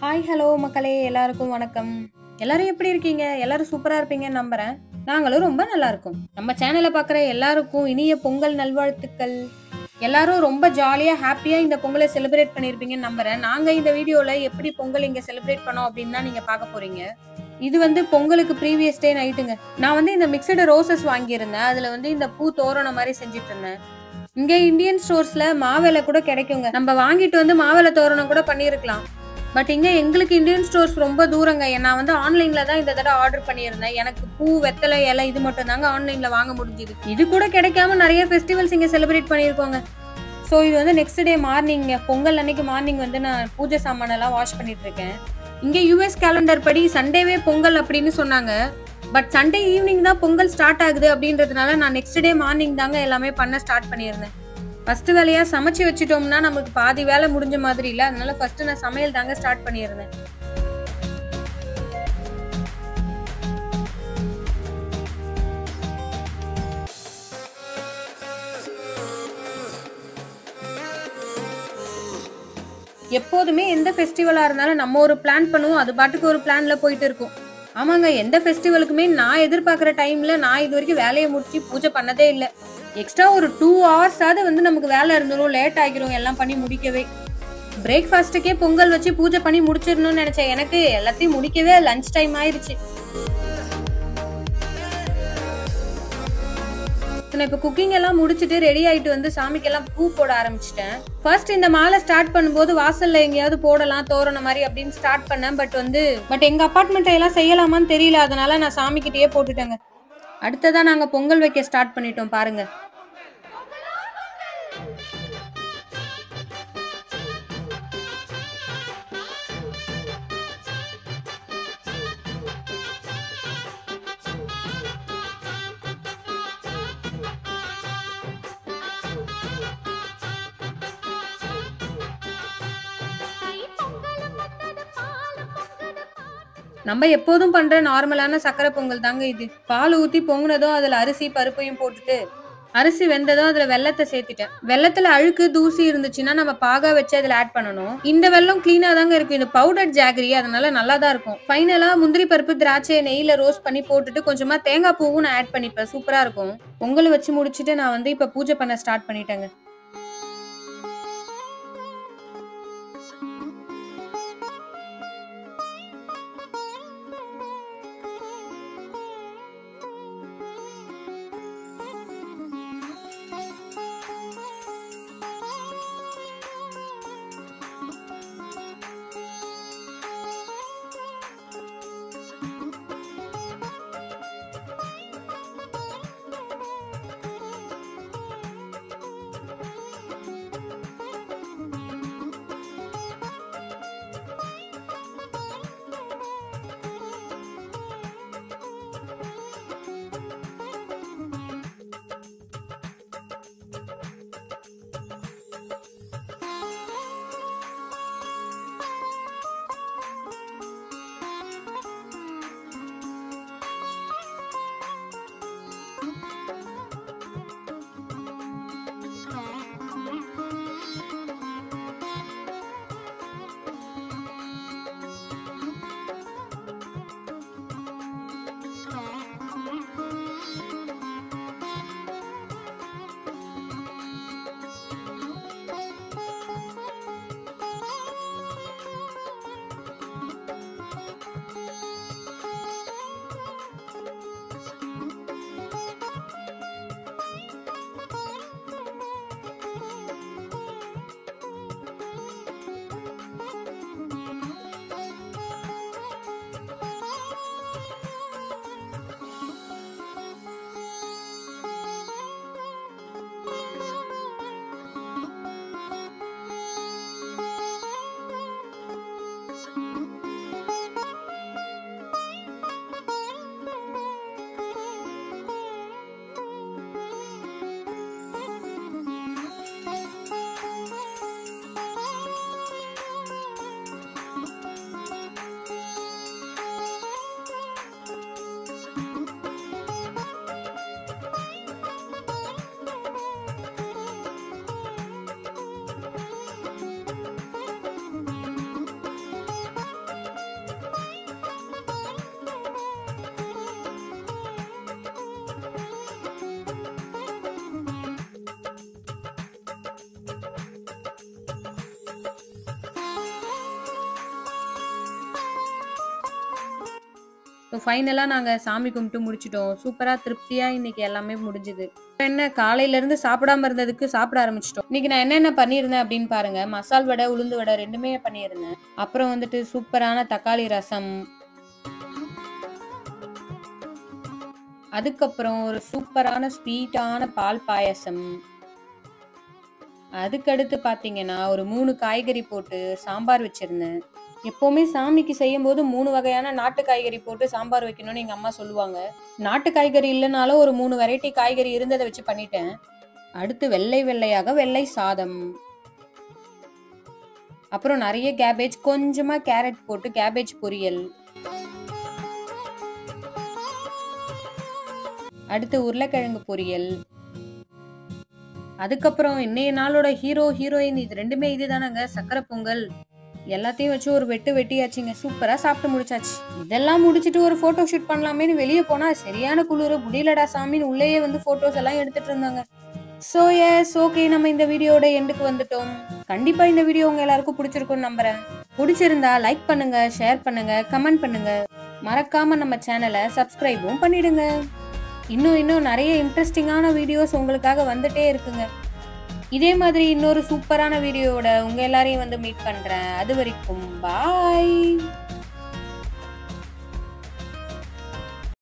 Hi hello மக்களே, எல்லாருக்கும் வணக்கம். எல்லாரும் எப்படி இருக்கீங்க? எல்லாரும் சூப்பரா இருப்பீங்கன்னு நம்புறேன். நாங்களும் ரொம்ப நல்லா இருக்கோம். நம்ம சேனலை பார்க்குற எல்லாருக்கும் இனிய பொங்கல் நல்வாழ்த்துக்கள். எல்லாரும் ரொம்ப ஜாலியா ஹாப்பியா இந்த பொங்கலை செலிப்ரேட் பண்ணியிருப்பீங்கன்னு நம்புறேன். நாங்க இந்த வீடியோல எப்படி பொங்கல் இங்க செலிப்ரேட் பண்ணோம் அப்படின்னு தான் நீங்க பார்க்க போறீங்க. இது பொங்கலுக்கு ப்ரீவியஸ் டே நைட்டுங்க. நான் இந்த மிக்சடு ரோசஸ் வாங்கியிருந்தேன். அதுல இந்த பூ தோரணம் மாதிரி செஞ்சுட்டு இருந்தேன். இங்க இந்தியன் ஸ்டோர்ஸ்ல மாவிலை கூட கிடைக்குங்க. நம்ம வாங்கிட்டு மாவிலை தோரணம் கூட பண்ணியிருக்கலாம். பட் இங்க எங்களுக்கு இந்தியன் ஸ்டோர்ஸ் ரொம்ப தூரங்க. நான் ஆன்லைன்ல தான் இந்த தடவை ஆர்டர் பண்ணியிருந்தேன். எனக்கு பூ, வெத்தலை, இலை இது மட்டும் தாங்க ஆன்லைன்ல வாங்க முடிஞ்சுது. இது கூட கிடைக்காம நிறைய ஃபெஸ்டிவல்ஸ் இங்க செலிப்ரேட் பண்ணியிருக்கோங்க. ஸோ இது நெக்ஸ்ட் டே மார்னிங், பொங்கல் அன்னைக்கு மார்னிங் நான் பூஜை சாமானெல்லாம் வாஷ் பண்ணிட்டு இருக்கேன். இங்க யூஎஸ் கேலண்டர் படி சண்டேவே பொங்கல் அப்படின்னு சொன்னாங்க. பட் சண்டே ஈவினிங் தான் பொங்கல் ஸ்டார்ட் ஆகுது அப்படின்றதுனால நான் நெக்ஸ்ட் டே மார்னிங் தாங்க எல்லாமே பண்ண ஸ்டார்ட் பண்ணியிருந்தேன். ஃபர்ஸ்ட் வேலையா சமைச்சு வச்சுட்டோம்னா நமக்கு பாதி வேலை முடிஞ்ச மாதிரி இல்லை. அதனால ஃபர்ஸ்ட் நான் சமையல் தாங்க ஸ்டார்ட் பண்ணியிருந்தேன். எப்போதுமே எந்த ஃபெஸ்டிவலா இருந்தாலும் நம்ம ஒரு பிளான் பண்ணுவோம், அது பாட்டுக்கு ஒரு பிளான்ல போயிட்டு இருக்கும். ஆமாங்க, எந்த ஃபெஸ்டிவலுக்குமே நான் எதிர்பார்க்குற டைம்ல நான் இது வரைக்கும் வேலையை முடிச்சு பூஜை பண்ணதே இல்லை. எக்ஸ்ட்ரா ஒரு 2 hours ஆவது நமக்கு வேலை இருந்துரும், லேட் ஆகிரும் எல்லாம் பண்ணி முடிக்கவே. பிரேக்ஃபாஸ்ட்டுக்கே பொங்கல் வச்சு பூஜை பண்ணி முடிச்சிடணும்னு நினைச்சேன். எனக்கு எல்லாத்தையும் முடிக்கவே லஞ்ச் டைம் ஆயிடுச்சு. நான் இப்போ குக்கிங் எல்லாம் முடிச்சுட்டு ரெடி ஆயிட்டு சாமிக்கெல்லாம் பூ போட ஆரம்பிச்சிட்டேன். ஃபர்ஸ்ட் இந்த மாலை ஸ்டார்ட் பண்ணும்போது வாசல்ல எங்கேயாவது போடலாம் தோரண மாதிரி அப்படின்னு ஸ்டார்ட் பண்ணேன். பட் எங்க அப்பார்ட்மெண்ட்டை எல்லாம் செய்யலாமான்னு தெரியல. அதனால நான் சாமிக்கிட்டே போட்டுட்டேங்க. அடுத்ததான் நாங்க பொங்கல் வைக்க ஸ்டார்ட் பண்ணிட்டோம் பாருங்க. நம்ம எப்போதும் பண்ற நார்மலான சக்கரை பொங்கல் தாங்க இது. பால் ஊத்தி பொங்குனதும் அதுல அரிசி பருப்பையும் போட்டுட்டு, அரிசி வெந்ததும் அதுல வெல்லத்தை சேர்த்துட்டேன். வெல்லத்துல அழுக்கு தூசி இருந்துச்சுன்னா நம்ம பாகா வச்சு அதுல ஆட் பண்ணணும். இந்த வெல்லம் கிளீனா தாங்க இருக்கு. இது பவுடர் ஜாகரி, அதனால நல்லா தான் இருக்கும். ஃபைனலா முந்திரி பருப்பு, திராட்சை நெய்ல ரோஸ்ட் பண்ணி போட்டுட்டு கொஞ்சமா தேங்காய் பூவும் நான் ஆட் பண்ணிப்பேன். சூப்பரா இருக்கும். பொங்கல் வச்சு முடிச்சுட்டு நான் இப்ப பூஜை பண்ண ஸ்டார்ட் பண்ணிட்டேங்க. ஸோ ஃபைனலாக நாங்கள் சாமி கும்பிட்டு முடிச்சிட்டோம். சூப்பராக திருப்தியாக இன்னைக்கு எல்லாமே முடிஞ்சுது. என்ன காலையிலேருந்து சாப்பிடாம இருந்ததுக்கு சாப்பிட ஆரம்பிச்சிட்டோம். இன்னைக்கு நான் என்னென்ன பண்ணியிருந்தேன் அப்படின்னு பாருங்க. மசால் வடை, உளுந்து வடை 2மே பண்ணியிருந்தேன். அப்புறம் வந்துட்டு சூப்பரான தக்காளி ரசம், அதுக்கப்புறம் ஒரு சூப்பரான ஸ்வீட்டான பால் பாயசம், அதுக்கடுத்து பார்த்தீங்கன்னா ஒரு 3 காய்கறி போட்டு சாம்பார் வச்சிருந்தேன். எப்பவுமே சாமிக்கு செய்யும்போது 3 வகையான நாட்டு காய்கறி போட்டு சாம்பார் வைக்கணும்னு எங்க அம்மா சொல்லுவாங்க. நாட்டு காய்கறி இல்லைனாலும் ஒரு 3 வெரைட்டி காய்கறி இருந்ததை வச்சு பண்ணிட்டேன். அடுத்து வெள்ளையாக வெள்ளை சாதம், அப்புறம் நிறைய கேபேஜ், கொஞ்சமா கேரட் போட்டு கேபேஜ் பொரியல், அடுத்து உருளைக்கிழங்கு பொரியல், அதுக்கப்புறம் இன்னைய நாளோட ஹீரோ ஹீரோயின் இது 2மே இதுதானங்க, சக்கரை பொங்கல். எல்லாத்தையும் வச்சு ஒரு வெட்டியாச்சுங்க. சூப்பரா சாப்பிட்டு முடிச்சாச்சு. இதெல்லாம் முடிச்சிட்டு ஒரு போட்டோ ஷூட் பண்ணலாமேன்னு வெளியே போனா சரியான குளிர, முடியலடா சாமின்னு உள்ளேயே வந்து போட்டோஸ் எல்லாம் எடுத்துட்டு இருந்தாங்க. சோ எஸ், ஓகே, நம்ம இந்த வீடியோட எண்டுக்கு வந்துட்டோம். கண்டிப்பா இந்த வீடியோ உங்க எல்லாருக்கும் பிடிச்சிருக்கும்னு நம்புறேன். பிடிச்சிருந்தா லைக் பண்ணுங்க, ஷேர் பண்ணுங்க, கமெண்ட் பண்ணுங்க. மறக்காம நம்ம சேனலை சப்ஸ்கிரைபும் பண்ணிடுங்க. இன்னும் நிறைய இன்ட்ரெஸ்டிங்கான வீடியோஸ் உங்களுக்காக வந்துட்டே இருக்குங்க. இதே மாதிரி இன்னொரு சூப்பரான வீடியோவோட உங்க எல்லாரையும் வந்து மீட் பண்றேன். அது வரைக்கும் பாய்.